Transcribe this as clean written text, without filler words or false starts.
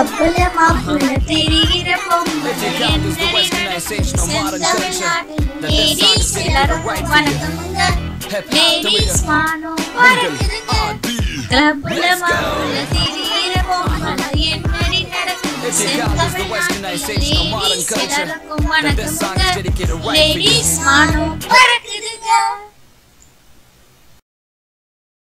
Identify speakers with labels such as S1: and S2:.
S1: கிளப்புல மாப்புல தெரிகிற பொம்பளை என்னடி நடக்குது செந்தமிழ்நாட்டில் லேடீஸ் எல்லாருக்கும் வணக்கமுங்க லேடீஸ் மானம் பறக்குதுங்க கிளப்புல மாப்புல தெரிகிற பொம்பளை என்னடி நடக்குது செந்தமிழ்நாட்டில் லேடீஸ் எல்லாருக்கும் வணக்கமுங்க லேடீஸ் மானம் பறக்குதுங்க